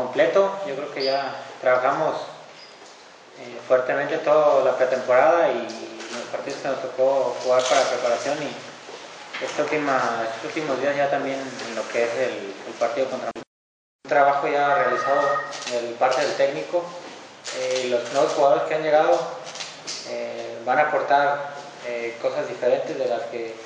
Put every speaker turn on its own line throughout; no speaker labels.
completo. Yo creo que ya trabajamos fuertemente toda la pretemporada y los partidos que nos tocó jugar para preparación, y estos últimos días ya también en lo que es el partido contra un trabajo ya realizado de parte del técnico. Los nuevos jugadores que han llegado van a aportar cosas diferentes de las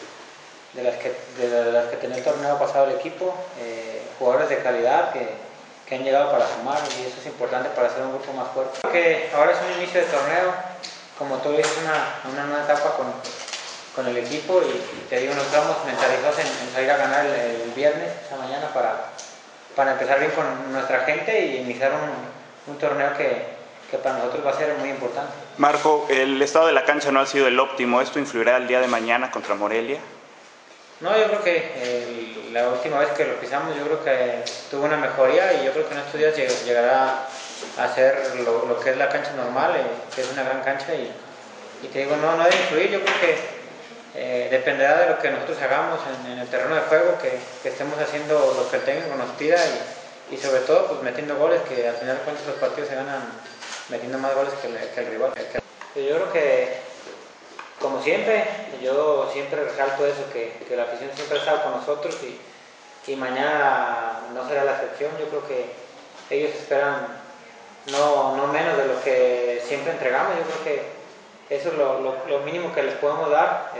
que tenía el torneo pasado el equipo, jugadores de calidad que han llegado para sumar, y eso es importante para hacer un grupo más fuerte. Creo que ahora es un inicio de torneo, como tú dices, una nueva etapa con el equipo, y te digo, nos estamos mentalizados en salir a ganar el viernes, esa mañana, para empezar bien con nuestra gente y iniciar un torneo que para nosotros va a ser muy importante.
Marco, el estado de la cancha no ha sido el óptimo. ¿Esto influirá el día de mañana contra Morelia?
No, yo creo que la última vez que lo pisamos, yo creo que tuvo una mejoría, y yo creo que en estos días llegará a ser lo que es la cancha normal, que es una gran cancha, y te digo, no debe influir. Yo creo que dependerá de lo que nosotros hagamos en el terreno de juego, que estemos haciendo lo que el técnico nos pida, y sobre todo pues metiendo goles, que al final de cuentas los partidos se ganan metiendo más goles que el rival. Yo creo que, como siempre, yo siempre resalto eso, que la afición siempre ha estado con nosotros, y mañana no será la excepción. Yo creo que ellos esperan no menos de lo que siempre entregamos. Yo creo que eso es lo mínimo que les podemos dar,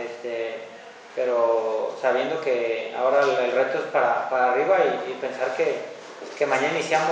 pero sabiendo que ahora el reto es para arriba, y pensar que mañana iniciamos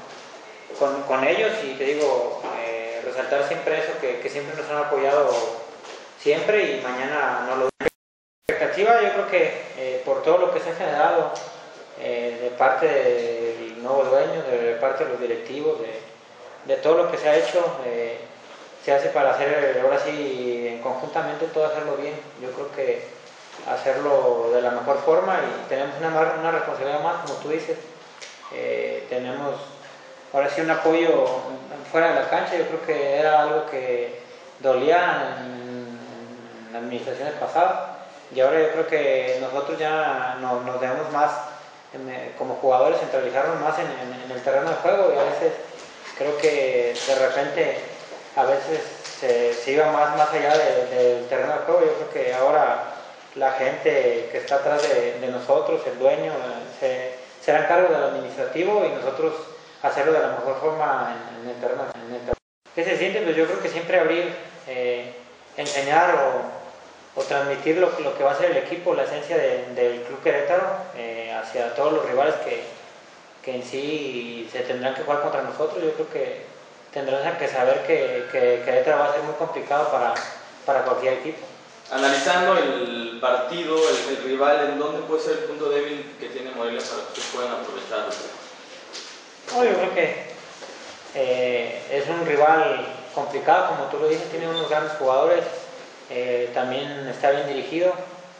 con ellos, y te digo, resaltar siempre eso, que siempre nos han apoyado siempre, y mañana no lo expectativa. Yo creo que por todo lo que se ha generado de parte del nuevo dueño, de parte de los directivos, de todo lo que se ha hecho, se hace para hacer, ahora sí, conjuntamente todo hacerlo bien. Yo creo que hacerlo de la mejor forma, y tenemos una responsabilidad más, como tú dices. Tenemos ahora sí un apoyo fuera de la cancha. Yo creo que era algo que dolía en administraciones pasadas, y ahora yo creo que nosotros ya nos debemos más, como jugadores, centralizarnos más en el terreno de juego, y a veces creo que de repente a veces se iba más allá del terreno de juego. Yo creo que ahora la gente que está atrás de nosotros, el dueño, se hará cargo del administrativo, y nosotros hacerlo de la mejor forma en el terreno. ¿Qué se siente? Pues yo creo que siempre abrir, enseñar o transmitir lo que va a ser el equipo, la esencia del Club Querétaro, hacia todos los rivales que en sí se tendrán que jugar contra nosotros. Yo creo que tendrán que saber que Querétaro va a ser muy complicado para cualquier equipo.
Analizando el partido, el rival, ¿en dónde puede ser el punto débil que tiene Morelia para que ustedes puedan aprovecharlo?
No, yo creo que es un rival complicado, como tú lo dices, tiene unos grandes jugadores, también está bien dirigido.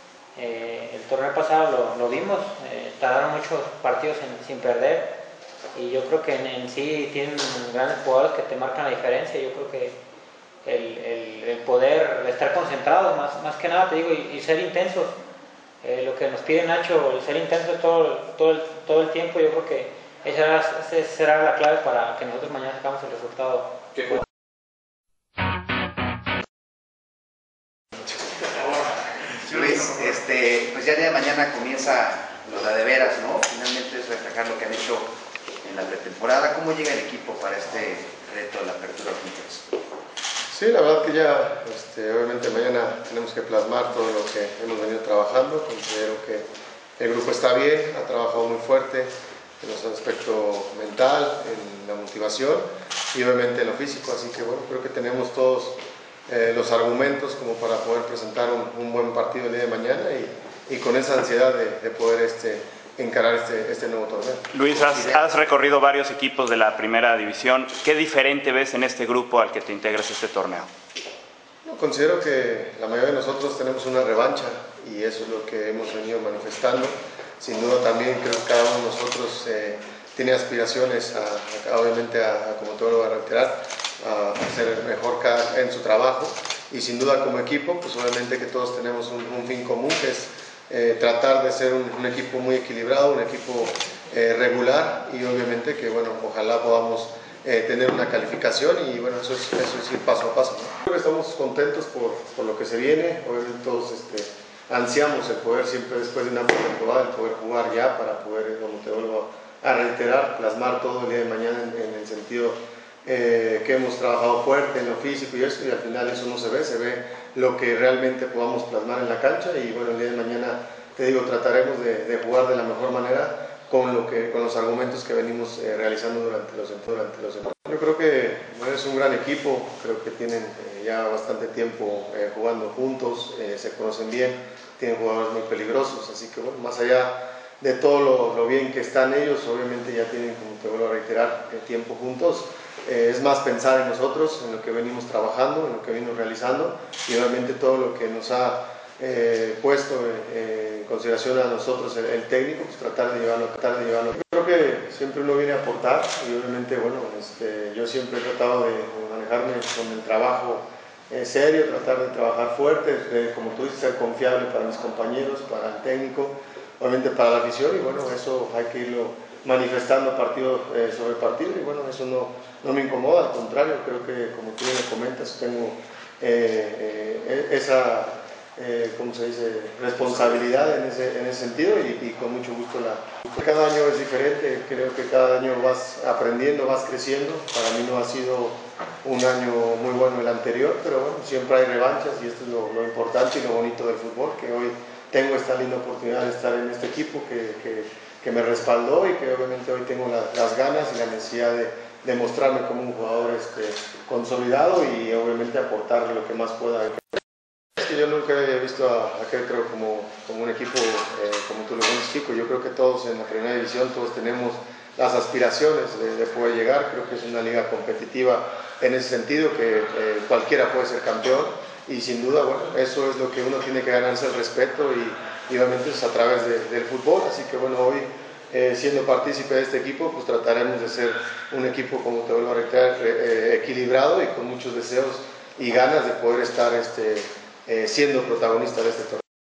El torneo pasado lo vimos, tardaron muchos partidos sin perder, y yo creo que en sí tienen grandes jugadores que te marcan la diferencia. Yo creo que el poder estar concentrados, más que nada, te digo, y ser intensos, lo que nos pide Nacho, el ser intenso todo el tiempo. Yo creo que esa será la clave para que nosotros mañana sacamos el resultado.
Luis, pues ya el día de mañana comienza lo de veras, ¿no? Finalmente es reflejar lo que han hecho en la pretemporada. ¿Cómo llega el equipo para este reto de la apertura 2003?
Sí, la verdad que ya, obviamente mañana tenemos que plasmar todo lo que hemos venido trabajando. Considero que el grupo está bien, ha trabajado muy fuerte en el aspecto mental, en la motivación y obviamente en lo físico, así que bueno, creo que tenemos todos los argumentos como para poder presentar un buen partido el día de mañana, y con esa ansiedad de poder encarar este nuevo torneo.
Luis, has recorrido varios equipos de la primera división. ¿Qué diferente ves en este grupo al que te integras este torneo?
No, considero que la mayoría de nosotros tenemos una revancha, y eso es lo que hemos venido manifestando. Sin duda también creo que cada uno de nosotros tiene aspiraciones obviamente como te vuelvo a reiterar, a ser mejor en su trabajo, y sin duda como equipo, pues obviamente que todos tenemos un fin común, que es tratar de ser un equipo muy equilibrado, un equipo regular y obviamente que bueno, ojalá podamos tener una calificación y bueno, eso es ir paso a paso, ¿no? Creo que estamos contentos por lo que se viene, obviamente todos ansiamos el poder siempre después de una temporada, el poder jugar ya para poder, como te vuelvo a reiterar, plasmar todo el día de mañana en el sentido que hemos trabajado fuerte en lo físico y eso, y al final eso no se ve lo que realmente podamos plasmar en la cancha y bueno, el día de mañana, te digo, trataremos de jugar de la mejor manera con los argumentos que venimos realizando durante los encuentros. Yo creo que es un gran equipo, creo que tienen ya bastante tiempo jugando juntos, se conocen bien, tienen jugadores muy peligrosos, así que bueno, más allá de todo lo bien que están ellos, obviamente ya tienen, como te vuelvo a reiterar, tiempo juntos. Es más pensar en nosotros, en lo que venimos trabajando, en lo que venimos realizando y obviamente todo lo que nos ha puesto en consideración a nosotros el técnico, pues tratar de llevarlo. Yo creo que siempre uno viene a aportar y obviamente bueno, yo siempre he tratado de manejarme con el trabajo serio, tratar de trabajar fuerte, como tú dices, ser confiable para mis compañeros, para el técnico, obviamente para la afición y bueno, eso hay que irlo manifestando partido sobre partido y bueno, eso no me incomoda, al contrario, creo que como tú bien me comentas, tengo esa ¿cómo se dice? Responsabilidad en ese sentido y con mucho gusto cada año es diferente, creo que cada año vas aprendiendo, vas creciendo. Para mí no ha sido un año muy bueno el anterior, pero bueno, siempre hay revanchas y esto es lo importante y lo bonito del fútbol, que hoy tengo esta linda oportunidad de estar en este equipo que me respaldó y que obviamente hoy tengo las ganas y la necesidad de mostrarme como un jugador consolidado y obviamente aportar lo que más pueda. Yo nunca he visto a Querétaro como un equipo, como tú lo ves, chico. Yo creo que todos en la primera división, todos tenemos las aspiraciones de poder llegar. Creo que es una liga competitiva en ese sentido, que cualquiera puede ser campeón y sin duda, bueno, eso es lo que uno tiene que ganarse el respeto y obviamente es a través del fútbol. Así que bueno, hoy siendo partícipe de este equipo, pues trataremos de ser un equipo, como te vuelvo a reiterar, equilibrado y con muchos deseos y ganas de poder estar siendo protagonista de este torneo.